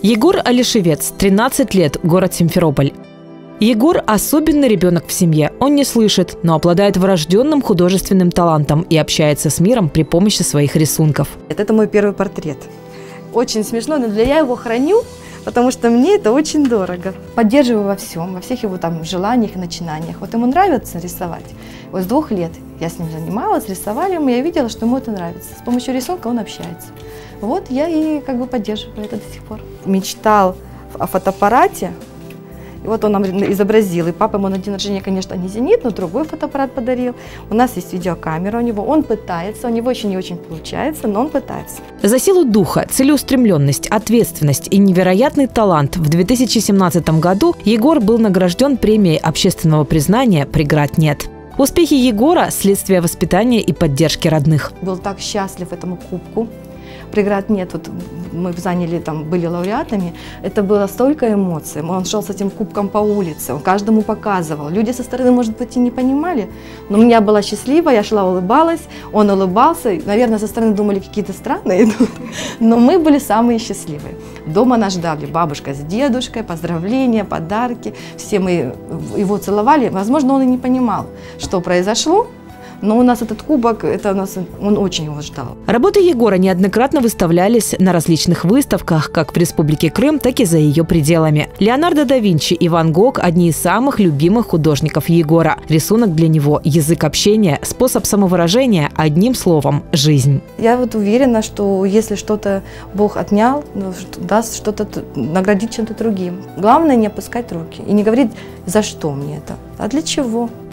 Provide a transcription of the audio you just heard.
Егор Алишевец, 13 лет, город Симферополь. Егор – особенный ребенок в семье. Он не слышит, но обладает врожденным художественным талантом и общается с миром при помощи своих рисунков. Это мой первый портрет. Очень смешно, но я его храню, потому что мне это очень дорого. Поддерживаю во всем, во всех его там желаниях и начинаниях. Вот ему нравится рисовать. Вот с 2 лет я с ним занималась, рисовали ему, я видела, что ему это нравится. С помощью рисунка он общается. Вот я и как бы поддерживаю это до сих пор. Мечтал о фотоаппарате. И вот он нам изобразил. И папа ему на день рождения, конечно, не «Зенит», но другой фотоаппарат подарил. У нас есть видеокамера у него. Он пытается, у него еще не очень получается, но он пытается. За силу духа, целеустремленность, ответственность и невероятный талант в 2017 году Егор был награжден премией общественного признания «Преград нет». Успехи Егора – следствие воспитания и поддержки родных. Был так счастлив этому кубку. Преград нет, вот мы заняли, там, были лауреатами, это было столько эмоций. Он шел с этим кубком по улице, он каждому показывал. Люди со стороны, может быть, и не понимали, но я была счастлива, я шла, улыбалась, он улыбался. Наверное, со стороны думали, какие-то странные, но мы были самые счастливые. Дома нас ждали бабушка с дедушкой, поздравления, подарки, все мы его целовали. Возможно, он и не понимал, что произошло. Но у нас этот кубок, он очень его ждал. Работы Егора неоднократно выставлялись на различных выставках, как в Республике Крым, так и за ее пределами. Леонардо да Винчи и Ван Гог – одни из самых любимых художников Егора. Рисунок для него – язык общения, способ самовыражения, одним словом – жизнь. Я вот уверена, что если что-то Бог отнял, даст что-то, наградить чем-то другим. Главное не опускать руки и не говорить, за что мне это, а для чего.